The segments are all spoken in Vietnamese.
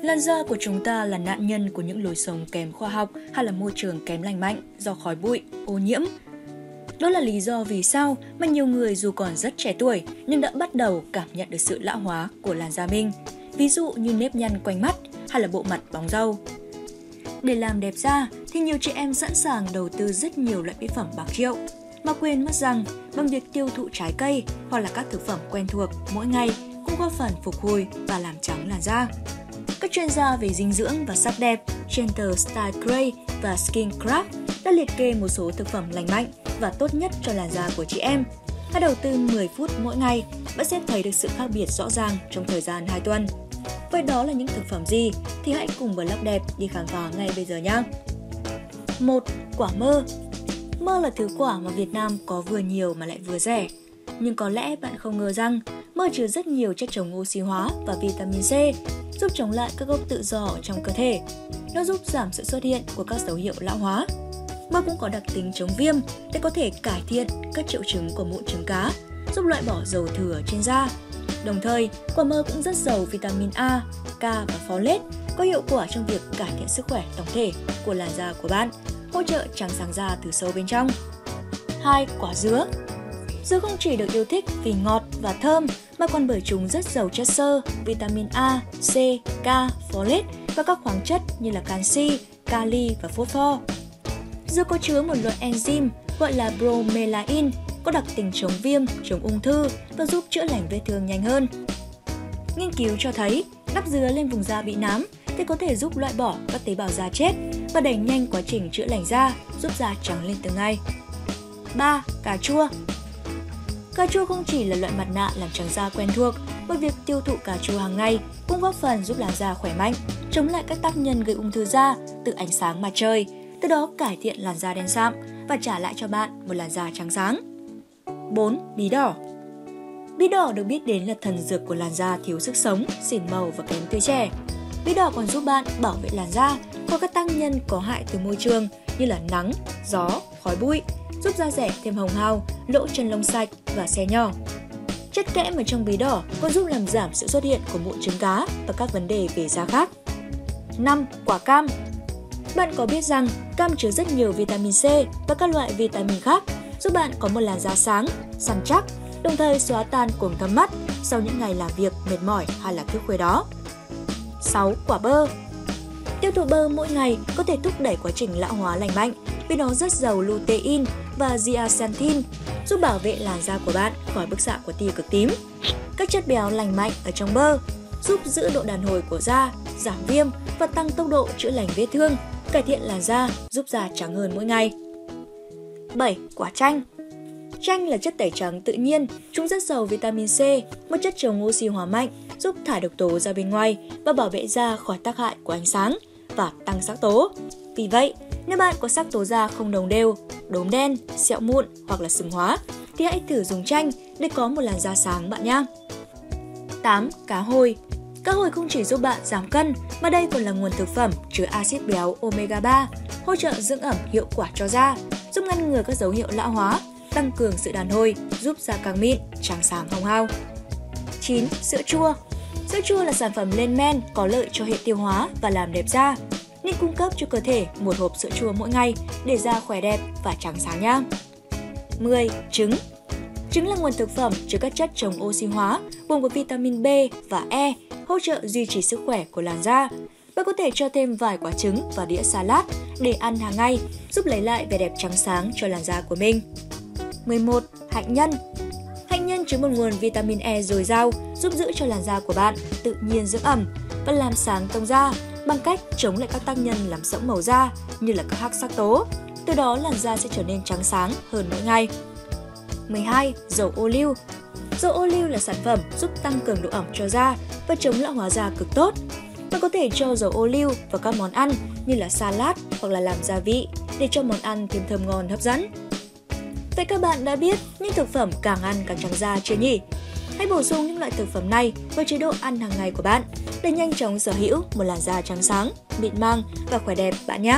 Làn da của chúng ta là nạn nhân của những lối sống kém khoa học hay là môi trường kém lành mạnh do khói bụi, ô nhiễm. Đó là lý do vì sao mà nhiều người dù còn rất trẻ tuổi nhưng đã bắt đầu cảm nhận được sự lão hóa của làn da mình, ví dụ như nếp nhăn quanh mắt hay là bộ mặt bóng râu. Để làm đẹp da thì nhiều chị em sẵn sàng đầu tư rất nhiều loại mỹ phẩm bạc triệu, mà quên mất rằng bằng việc tiêu thụ trái cây hoặc là các thực phẩm quen thuộc mỗi ngày cũng góp phần phục hồi và làm trắng làn da. Các chuyên gia về dinh dưỡng và sắc đẹp Gentle Style Grey và Skin Craft đã liệt kê một số thực phẩm lành mạnh và tốt nhất cho làn da của chị em. Hãy đầu tư 10 phút mỗi ngày, bạn sẽ thấy được sự khác biệt rõ ràng trong thời gian 2 tuần. Vậy đó là những thực phẩm gì? Thì hãy cùng Blog Đẹp đi khám phá ngay bây giờ nhé! 1. Quả mơ. Mơ là thứ quả mà Việt Nam có vừa nhiều mà lại vừa rẻ. Nhưng có lẽ bạn không ngờ rằng mơ chứa rất nhiều chất chống oxy hóa và vitamin C, giúp chống lại các gốc tự do ở trong cơ thể. Nó giúp giảm sự xuất hiện của các dấu hiệu lão hóa. Mơ cũng có đặc tính chống viêm để có thể cải thiện các triệu chứng của mụn trứng cá, giúp loại bỏ dầu thừa trên da. Đồng thời, quả mơ cũng rất giàu vitamin A, K và folate, có hiệu quả trong việc cải thiện sức khỏe tổng thể của làn da của bạn, hỗ trợ trắng sáng da từ sâu bên trong. 2. Quả dứa. Dứa không chỉ được yêu thích vì ngọt và thơm mà còn bởi chúng rất giàu chất xơ, vitamin A, C, K, folate và các khoáng chất như là canxi, kali và phosphor. Dứa có chứa một loại enzyme gọi là bromelain, có đặc tính chống viêm, chống ung thư và giúp chữa lành vết thương nhanh hơn. Nghiên cứu cho thấy, đắp dứa lên vùng da bị nám thì có thể giúp loại bỏ các tế bào da chết và đẩy nhanh quá trình chữa lành da, giúp da trắng lên từng ngày. 3. Cà chua. Cà chua không chỉ là loại mặt nạ làm trắng da quen thuộc, bởi việc tiêu thụ cà chua hàng ngày cũng góp phần giúp làn da khỏe mạnh, chống lại các tác nhân gây ung thư da từ ánh sáng mặt trời, từ đó cải thiện làn da đen sạm và trả lại cho bạn một làn da trắng sáng. 4. Bí đỏ. Bí đỏ được biết đến là thần dược của làn da thiếu sức sống, xỉn màu và kém tươi trẻ. Bí đỏ còn giúp bạn bảo vệ làn da khỏi các tác nhân có hại từ môi trường như là nắng, gió, khói bụi, giúp da rẻ thêm hồng hào, lỗ chân lông sạch và xe nhỏ. Chất kẽm ở trong bí đỏ còn giúp làm giảm sự xuất hiện của mụn trứng cá và các vấn đề về da khác. 5. Quả cam. Bạn có biết rằng cam chứa rất nhiều vitamin C và các loại vitamin khác, giúp bạn có một làn da sáng, săn chắc, đồng thời xóa tan cồn thâm mắt sau những ngày làm việc mệt mỏi hay là thức khuya đó. 6. Quả bơ. Tiêu thụ bơ mỗi ngày có thể thúc đẩy quá trình lão hóa lành mạnh vì nó rất giàu lutein và zeaxanthin, giúp bảo vệ làn da của bạn khỏi bức xạ của tia cực tím. Các chất béo lành mạnh ở trong bơ giúp giữ độ đàn hồi của da, giảm viêm và tăng tốc độ chữa lành vết thương, cải thiện làn da, giúp da trắng hơn mỗi ngày. 7. Quả chanh. Chanh là chất tẩy trắng tự nhiên, chúng rất giàu vitamin C, một chất chống oxy hóa mạnh, giúp thải độc tố ra bên ngoài và bảo vệ da khỏi tác hại của ánh sáng và tăng sắc tố. Vì vậy, nếu bạn có sắc tố da không đồng đều, đốm đen, sẹo mụn hoặc là sừng hóa, thì hãy thử dùng chanh để có một làn da sáng bạn nhé. 8. Cá hồi. Cá hồi không chỉ giúp bạn giảm cân, mà đây còn là nguồn thực phẩm chứa axit béo omega 3, hỗ trợ dưỡng ẩm hiệu quả cho da, giúp ngăn ngừa các dấu hiệu lão hóa, tăng cường sự đàn hồi, giúp da càng mịn, trắng sáng hồng hào. 9. Sữa chua. Sữa chua là sản phẩm lên men có lợi cho hệ tiêu hóa và làm đẹp da, nên cung cấp cho cơ thể một hộp sữa chua mỗi ngày để da khỏe đẹp và trắng sáng nhé. 10. Trứng. Trứng là nguồn thực phẩm chứa các chất chống oxy hóa, gồm có vitamin B và E, hỗ trợ duy trì sức khỏe của làn da. Bạn có thể cho thêm vài quả trứng vào đĩa salad để ăn hàng ngày, giúp lấy lại vẻ đẹp trắng sáng cho làn da của mình. 11. Hạnh nhân. Hạnh nhân chứa một nguồn vitamin E dồi dào, giúp giữ cho làn da của bạn tự nhiên dưỡng ẩm và làm sáng tông da bằng cách chống lại các tác nhân làm sẫm màu da như là các hắc sắc tố. Từ đó làn da sẽ trở nên trắng sáng hơn mỗi ngày. 12. Dầu ô liu. Dầu ô liu là sản phẩm giúp tăng cường độ ẩm cho da và chống lão hóa da cực tốt. Bạn có thể cho dầu ô liu vào các món ăn như là salad hoặc là làm gia vị để cho món ăn thêm thơm ngon hấp dẫn. Vậy các bạn đã biết những thực phẩm càng ăn càng trắng da chưa nhỉ? Hãy bổ sung những loại thực phẩm này vào chế độ ăn hàng ngày của bạn để nhanh chóng sở hữu một làn da trắng sáng, mịn màng và khỏe đẹp bạn nhé!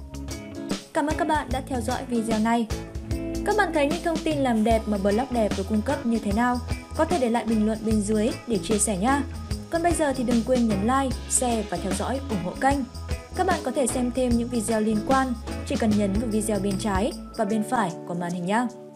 Cảm ơn các bạn đã theo dõi video này. Các bạn thấy những thông tin làm đẹp mà Blog Đẹp vừa cung cấp như thế nào? Có thể để lại bình luận bên dưới để chia sẻ nhé! Còn bây giờ thì đừng quên nhấn like, share và theo dõi ủng hộ kênh. Các bạn có thể xem thêm những video liên quan, chỉ cần nhấn vào video bên trái và bên phải của màn hình nhé.